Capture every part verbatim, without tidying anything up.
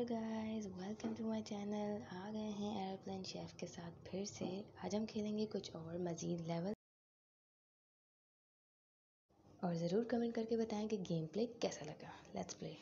Guys, welcome to my channel. आ गए हैं एरोप्लेन शेफ के साथ फिर से। आज हम खेलेंगे कुछ और मज़ीद लेवल और ज़रूर कमेंट करके बताएं कि गेम प्ले कैसा लगा। Let's play.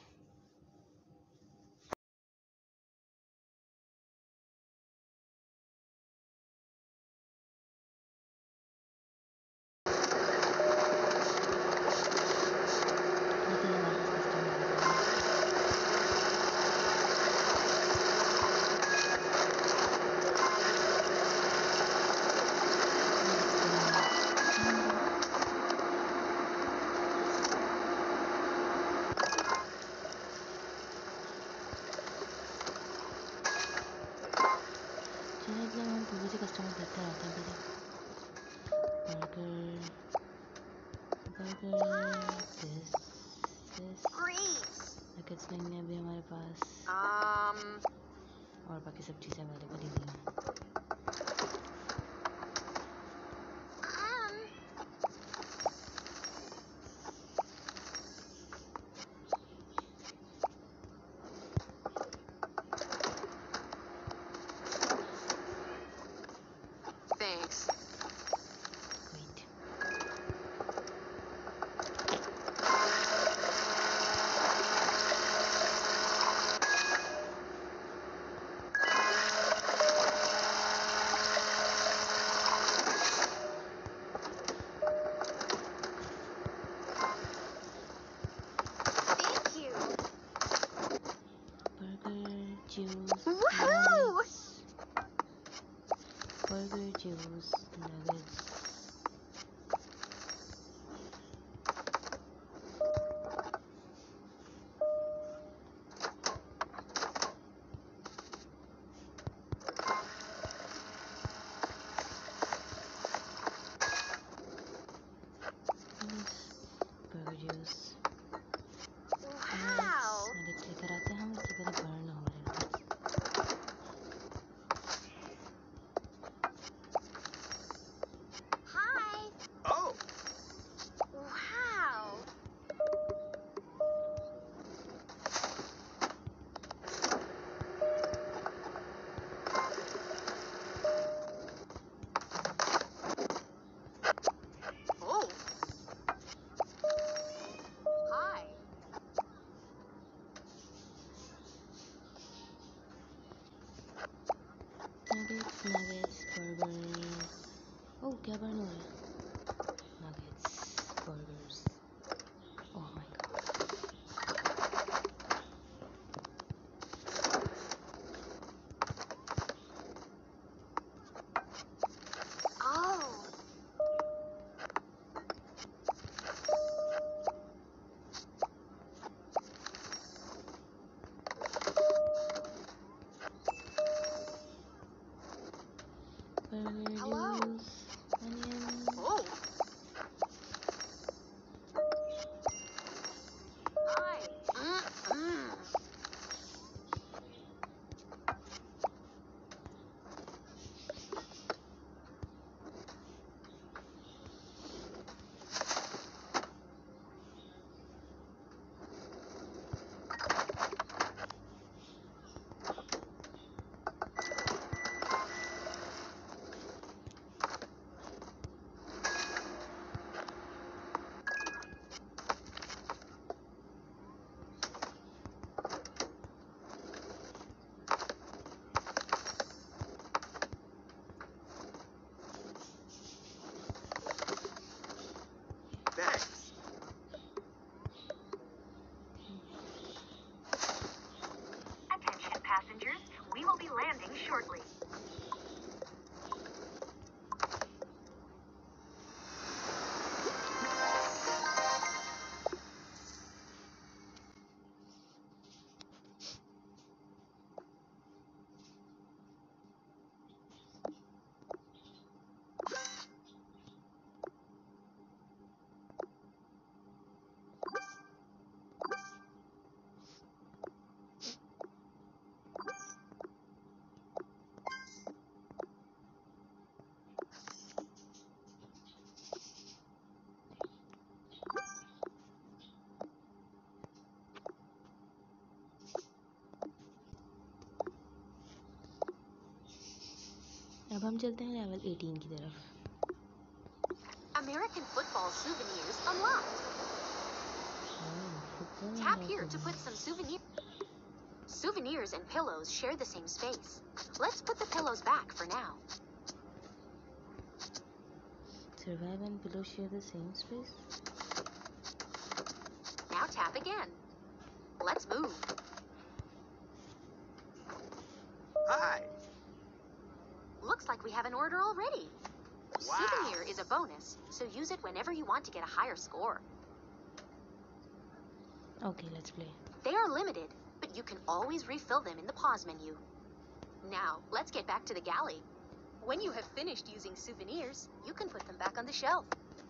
मतलब हम पूरे से कस्टमर देखते रहते हैं। Burger burger this this nuggets नहीं है अभी हमारे पास, Um, और बाकी सब चीज़ें अवेलेबल ही नहीं है। um, thanks. Wait, Thank you. Burger juice Woohoo! Nuggets, burger juice nuggets. Burger juice Wow. Nuggets लेकर आते हैं हम, इससे पहले बर्न हो रहे हैं। Hi. Oh. Wow. Oh. Hi. Nuggets nuggets burger. Oh, क्या बर्न हो रहा है? Nuggets burgers. Oh my god. Oh. Burger Hello. Juice onion. Oh. Hi. Mm-mm. Thanks. Attention passengers, we will be landing shortly. अब हम चलते हैं level अठारह की तरफ. American football souvenirs unlocked. Oh, football Tap unlocked here हो to गया. put some souvenirs. Souvenirs and pillows share the same space. Let's put the pillows back for now. Survive and pillows share the same space. Now tap again. Let's move. Hi. Looks like we have an order already. Wow. Souvenir is a bonus, so use it whenever you want to get a higher score. Okay, let's play. They are limited, but you can always refill them in the pause menu. Now, let's get back to the galley. When you have finished using souvenirs, you can put them back on the shelf.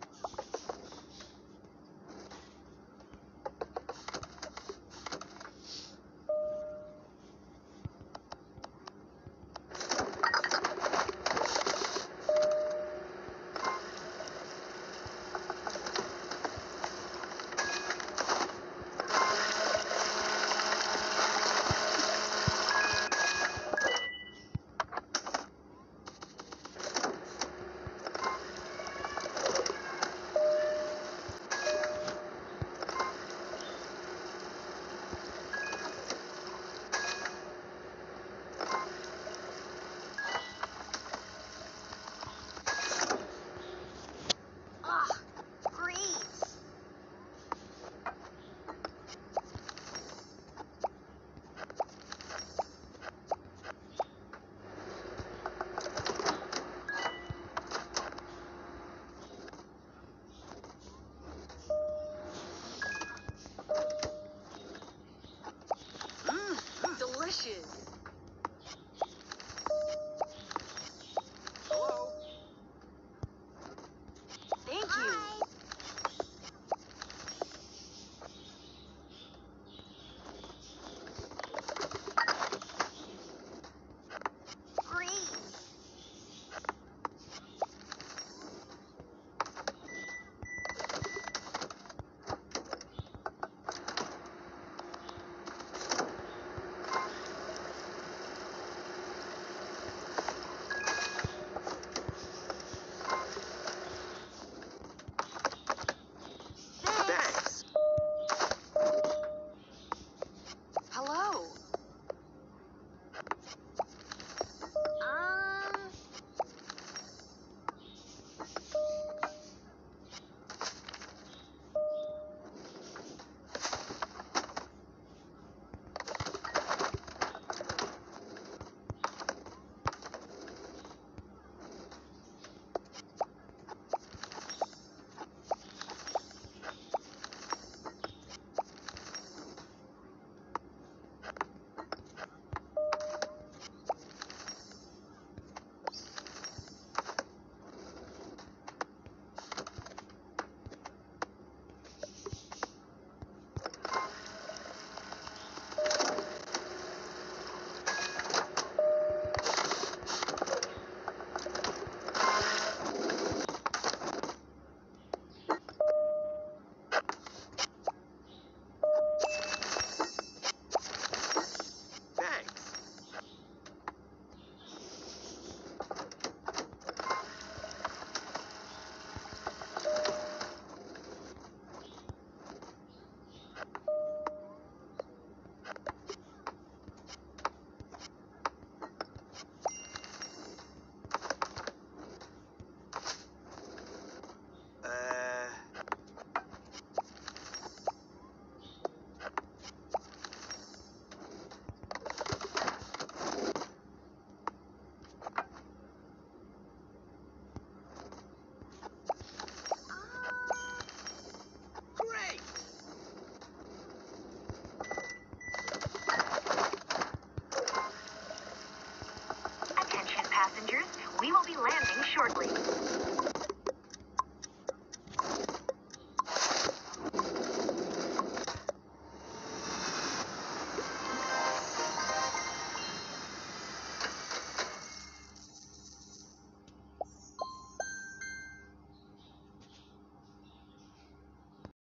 Ugh, grease! Mmm, delicious!